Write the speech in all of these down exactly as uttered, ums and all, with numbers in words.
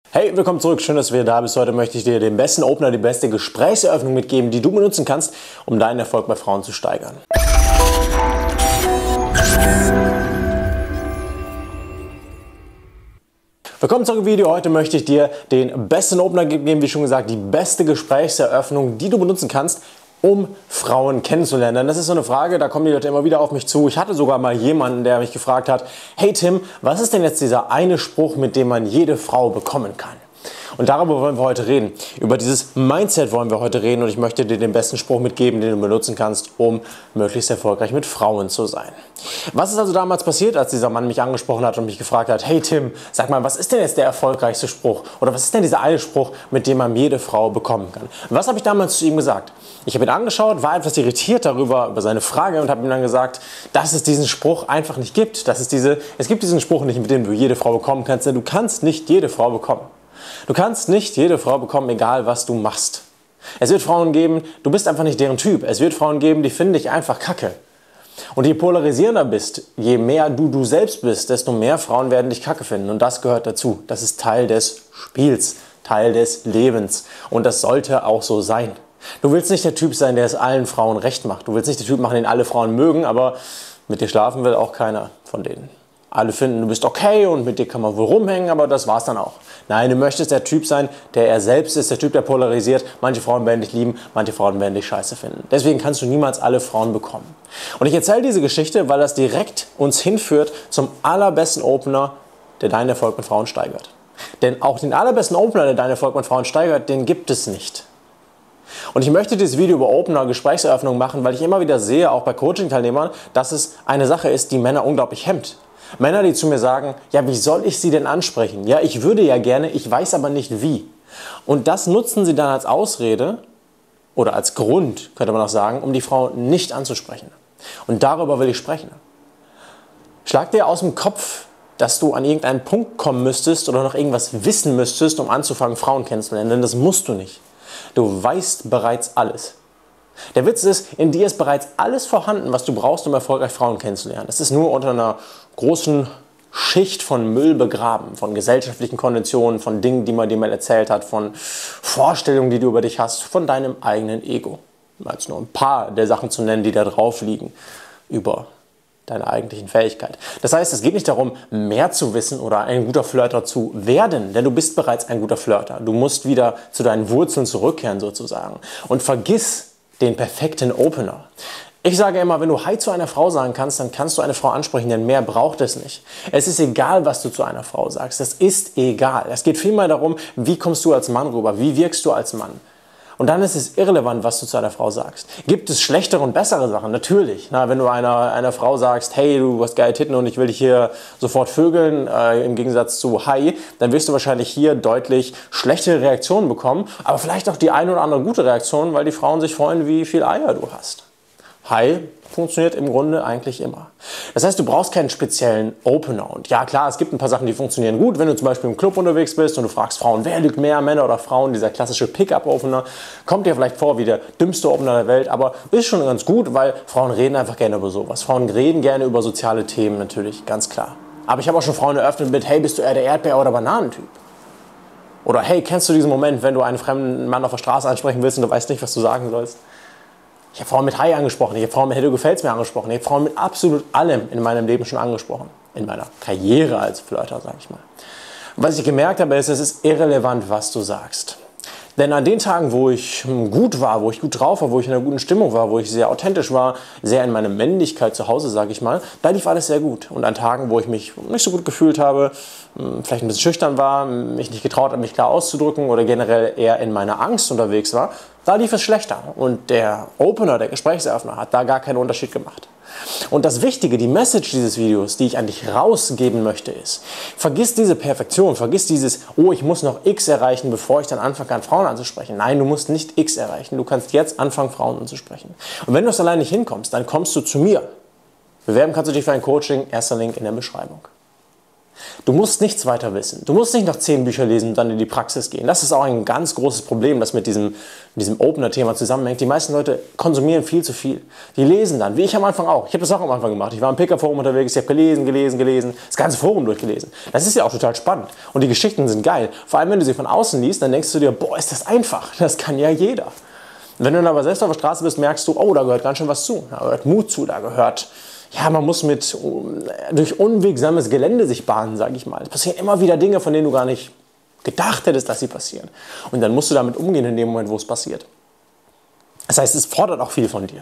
Hey, willkommen zurück. Schön, dass du wieder da bist. Heute möchte ich dir den besten Opener, die beste Gesprächseröffnung mitgeben, die du benutzen kannst, um deinen Erfolg bei Frauen zu steigern. Willkommen zurück im Video. Heute möchte ich dir den besten Opener geben, wie schon gesagt, die beste Gesprächseröffnung, die du benutzen kannst, um Frauen kennenzulernen. Denn das ist so eine Frage, da kommen die Leute immer wieder auf mich zu. Ich hatte sogar mal jemanden, der mich gefragt hat, hey Tim, was ist denn jetzt dieser eine Spruch, mit dem man jede Frau bekommen kann? Und darüber wollen wir heute reden. Über dieses Mindset wollen wir heute reden und ich möchte dir den besten Spruch mitgeben, den du benutzen kannst, um möglichst erfolgreich mit Frauen zu sein. Was ist also damals passiert, als dieser Mann mich angesprochen hat und mich gefragt hat, hey Tim, sag mal, was ist denn jetzt der erfolgreichste Spruch? Oder was ist denn dieser eine Spruch, mit dem man jede Frau bekommen kann? Was habe ich damals zu ihm gesagt? Ich habe ihn angeschaut, war etwas irritiert darüber, über seine Frage und habe ihm dann gesagt, dass es diesen Spruch einfach nicht gibt. Dass es, diese, es gibt diesen Spruch nicht, mit dem du jede Frau bekommen kannst, denn du kannst nicht jede Frau bekommen. Du kannst nicht jede Frau bekommen, egal was du machst. Es wird Frauen geben, du bist einfach nicht deren Typ. Es wird Frauen geben, die finden dich einfach kacke. Und je polarisierender bist, je mehr du du selbst bist, desto mehr Frauen werden dich kacke finden. Und das gehört dazu. Das ist Teil des Spiels, Teil des Lebens. Und das sollte auch so sein. Du willst nicht der Typ sein, der es allen Frauen recht macht. Du willst nicht der Typ machen, den alle Frauen mögen, aber mit dir schlafen will auch keiner von denen. Alle finden, du bist okay und mit dir kann man wohl rumhängen, aber das war's dann auch. Nein, du möchtest der Typ sein, der er selbst ist, der Typ, der polarisiert. Manche Frauen werden dich lieben, manche Frauen werden dich scheiße finden. Deswegen kannst du niemals alle Frauen bekommen. Und ich erzähle diese Geschichte, weil das direkt uns hinführt zum allerbesten Opener, der deinen Erfolg mit Frauen steigert. Denn auch den allerbesten Opener, der deinen Erfolg mit Frauen steigert, den gibt es nicht. Und ich möchte dieses Video über Opener, Gesprächseröffnung machen, weil ich immer wieder sehe, auch bei Coaching-Teilnehmern, dass es eine Sache ist, die Männer unglaublich hemmt. Männer, die zu mir sagen, ja, wie soll ich sie denn ansprechen? Ja, ich würde ja gerne, ich weiß aber nicht wie. Und das nutzen sie dann als Ausrede oder als Grund, könnte man auch sagen, um die Frau nicht anzusprechen. Und darüber will ich sprechen. Schlag dir aus dem Kopf, dass du an irgendeinen Punkt kommen müsstest oder noch irgendwas wissen müsstest, um anzufangen, Frauen kennenzulernen. Denn das musst du nicht. Du weißt bereits alles. Der Witz ist, in dir ist bereits alles vorhanden, was du brauchst, um erfolgreich Frauen kennenzulernen. Es ist nur unter einer großen Schicht von Müll begraben, von gesellschaftlichen Konventionen, von Dingen, die man dir mal erzählt hat, von Vorstellungen, die du über dich hast, von deinem eigenen Ego. Um jetzt nur ein paar der Sachen zu nennen, die da drauf liegen, über deine eigentlichen Fähigkeit. Das heißt, es geht nicht darum, mehr zu wissen oder ein guter Flirter zu werden, denn du bist bereits ein guter Flirter. Du musst wieder zu deinen Wurzeln zurückkehren sozusagen. Und vergiss den perfekten Opener. Ich sage immer, wenn du Hi zu einer Frau sagen kannst, dann kannst du eine Frau ansprechen, denn mehr braucht es nicht. Es ist egal, was du zu einer Frau sagst. Es ist egal. Es geht vielmehr darum, wie kommst du als Mann rüber, wie wirkst du als Mann. Und dann ist es irrelevant, was du zu einer Frau sagst. Gibt es schlechtere und bessere Sachen? Natürlich. Na, wenn du einer, einer Frau sagst, hey, du hast geile Titten und ich will dich hier sofort vögeln, äh, im Gegensatz zu Hi, dann wirst du wahrscheinlich hier deutlich schlechtere Reaktionen bekommen, aber vielleicht auch die eine oder andere gute Reaktion, weil die Frauen sich freuen, wie viel Eier du hast. Hi funktioniert im Grunde eigentlich immer. Das heißt, du brauchst keinen speziellen Opener. Und ja, klar, es gibt ein paar Sachen, die funktionieren gut. Wenn du zum Beispiel im Club unterwegs bist und du fragst Frauen, wer lügt mehr, Männer oder Frauen, dieser klassische Pick-up-Opener, kommt dir vielleicht vor wie der dümmste Opener der Welt, aber ist schon ganz gut, weil Frauen reden einfach gerne über sowas. Frauen reden gerne über soziale Themen, natürlich, ganz klar. Aber ich habe auch schon Frauen eröffnet mit, hey, bist du eher der Erdbeer- oder Bananentyp? Oder hey, kennst du diesen Moment, wenn du einen fremden Mann auf der Straße ansprechen willst und du weißt nicht, was du sagen sollst? Ich habe Frauen mit Hi angesprochen, ich habe Frauen mit Hey, du gefällst mir angesprochen, ich habe Frauen mit absolut allem in meinem Leben schon angesprochen. In meiner Karriere als Flirter, sage ich mal. Und was ich gemerkt habe, ist, es ist irrelevant, was du sagst. Denn an den Tagen, wo ich gut war, wo ich gut drauf war, wo ich in einer guten Stimmung war, wo ich sehr authentisch war, sehr in meiner Männlichkeit zu Hause, sage ich mal, da lief alles sehr gut. Und an Tagen, wo ich mich nicht so gut gefühlt habe, vielleicht ein bisschen schüchtern war, mich nicht getraut habe, mich klar auszudrücken oder generell eher in meiner Angst unterwegs war, da lief es schlechter. Und der Opener, der Gesprächseröffner, hat da gar keinen Unterschied gemacht. Und das Wichtige, die Message dieses Videos, die ich an dich rausgeben möchte, ist, vergiss diese Perfektion, vergiss dieses, oh, ich muss noch X erreichen, bevor ich dann anfange, an Frauen anzusprechen. Nein, du musst nicht X erreichen, du kannst jetzt anfangen, Frauen anzusprechen. Und wenn du es allein nicht hinkommst, dann kommst du zu mir. Bewerben kannst du dich für ein Coaching, erster Link in der Beschreibung. Du musst nichts weiter wissen. Du musst nicht noch zehn Bücher lesen und dann in die Praxis gehen. Das ist auch ein ganz großes Problem, das mit diesem, diesem Opener-Thema zusammenhängt. Die meisten Leute konsumieren viel zu viel. Die lesen dann, wie ich am Anfang auch. Ich habe das auch am Anfang gemacht. Ich war im Picker-Forum unterwegs, ich habe gelesen, gelesen, gelesen, das ganze Forum durchgelesen. Das ist ja auch total spannend. Und die Geschichten sind geil. Vor allem, wenn du sie von außen liest, dann denkst du dir, boah, ist das einfach. Das kann ja jeder. Und wenn du dann aber selbst auf der Straße bist, merkst du, oh, da gehört ganz schön was zu. Da gehört Mut zu, da gehört... Ja, man muss mit, durch unwegsames Gelände sich bahnen, sage ich mal. Es passieren immer wieder Dinge, von denen du gar nicht gedacht hättest, dass sie passieren. Und dann musst du damit umgehen in dem Moment, wo es passiert. Das heißt, es fordert auch viel von dir.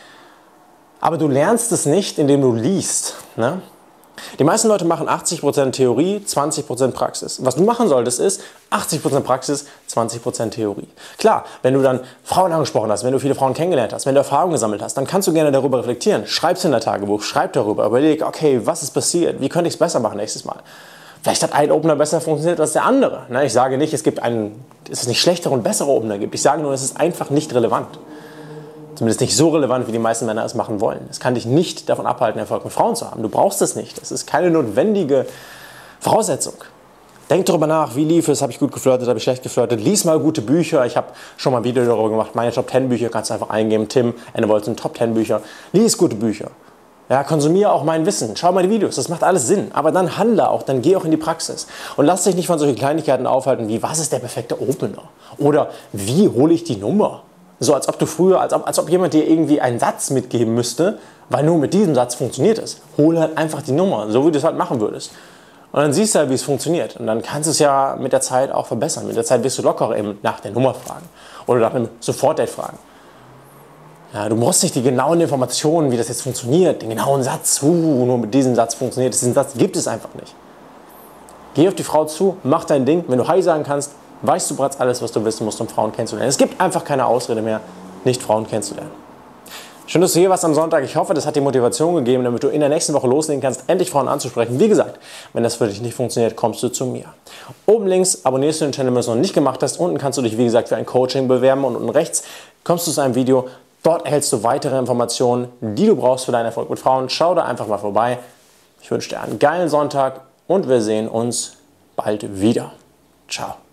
Aber du lernst es nicht, indem du liest. Ne? Die meisten Leute machen achtzig Prozent Theorie, zwanzig Prozent Praxis. Was du machen solltest, ist achtzig Prozent Praxis, zwanzig Prozent Theorie. Klar, wenn du dann Frauen angesprochen hast, wenn du viele Frauen kennengelernt hast, wenn du Erfahrungen gesammelt hast, dann kannst du gerne darüber reflektieren. Schreib es in dein Tagebuch, schreib darüber, überleg, okay, was ist passiert, wie könnte ich es besser machen nächstes Mal. Vielleicht hat ein Opener besser funktioniert als der andere. Ich sage nicht, es gibt einen, dass es nicht schlechtere und bessere Opener gibt. Ich sage nur, es ist einfach nicht relevant. Zumindest nicht so relevant, wie die meisten Männer es machen wollen. Es kann dich nicht davon abhalten, Erfolg mit Frauen zu haben. Du brauchst es nicht. Das ist keine notwendige Voraussetzung. Denk darüber nach, wie lief es, habe ich gut geflirtet, habe ich schlecht geflirtet. Lies mal gute Bücher. Ich habe schon mal ein Video darüber gemacht. Meine Top zehn Bücher kannst du einfach eingeben. Tim Ennevolzen, Top zehn Bücher. Lies gute Bücher. Ja, konsumiere auch mein Wissen. Schau mal die Videos. Das macht alles Sinn. Aber dann handle auch. Dann geh auch in die Praxis. Und lass dich nicht von solchen Kleinigkeiten aufhalten wie, was ist der perfekte Opener? Oder wie hole ich die Nummer? So als ob du früher, als ob, als ob jemand dir irgendwie einen Satz mitgeben müsste, weil nur mit diesem Satz funktioniert es. Hol halt einfach die Nummer, so wie du es halt machen würdest. Und dann siehst du halt, wie es funktioniert. Und dann kannst du es ja mit der Zeit auch verbessern. Mit der Zeit wirst du lockerer eben nach der Nummer fragen. Oder nach einem Sofort-Date fragen. Ja, du brauchst nicht die genauen Informationen, wie das jetzt funktioniert, den genauen Satz, uh, nur mit diesem Satz funktioniert es. Diesen Satz gibt es einfach nicht. Geh auf die Frau zu, mach dein Ding. Wenn du Hi sagen kannst, weißt du bereits alles, was du wissen musst, um Frauen kennenzulernen. Es gibt einfach keine Ausrede mehr, nicht Frauen kennenzulernen. Schön, dass du hier warst am Sonntag. Ich hoffe, das hat dir Motivation gegeben, damit du in der nächsten Woche loslegen kannst, endlich Frauen anzusprechen. Wie gesagt, wenn das für dich nicht funktioniert, kommst du zu mir. Oben links abonnierst du den Channel, wenn du es noch nicht gemacht hast. Unten kannst du dich, wie gesagt, für ein Coaching bewerben. Und unten rechts kommst du zu einem Video. Dort erhältst du weitere Informationen, die du brauchst für deinen Erfolg mit Frauen. Schau da einfach mal vorbei. Ich wünsche dir einen geilen Sonntag und wir sehen uns bald wieder. Ciao.